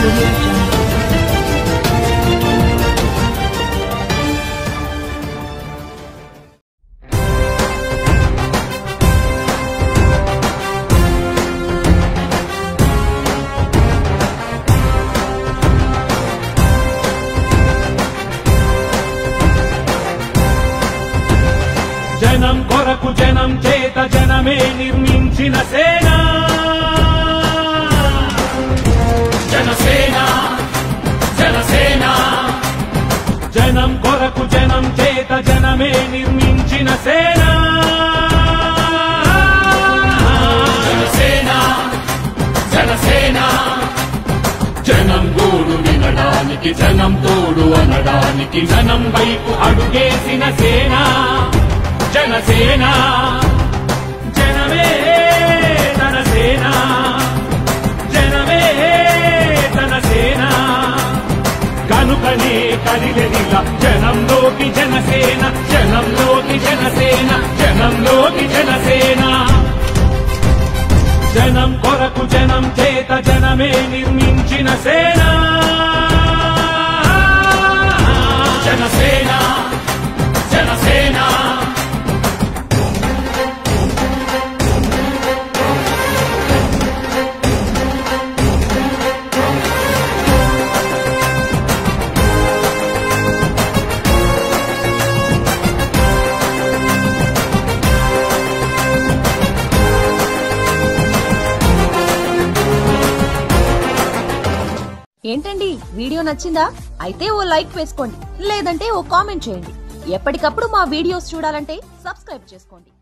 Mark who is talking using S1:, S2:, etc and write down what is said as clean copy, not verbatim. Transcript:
S1: Audio Jungle.
S2: జనం కొరకు జనం చేత జనమే నిర్మించిన సేన జనసేన జనసేన జనం కొరకు జనం చేత జనమే నిర్మించిన సేన జనసేన జనసేన జనం గోడు వినడానికి జనం తోడు అనడానికి జనం వైపు అడుగేసిన సేన జనసేన జనమే తన సేన జనమే తన సేన కనుకనే కదిలెదిలా జనంలోకి జనసేన జనంలోకి జనసేన జనంలోకి జనసేన జనం కొరకు జనం చేత జనమే నిర్మించిన సేన జనసేన జనసేన
S3: ఏంటండి వీడియో నచ్చిందా? అయితే ఓ లైక్ వేసుకోండి, లేదంటే ఓ కామెంట్ చేయండి. ఎప్పటికప్పుడు మా వీడియోస్ చూడాలంటే సబ్స్క్రైబ్ చేసుకోండి.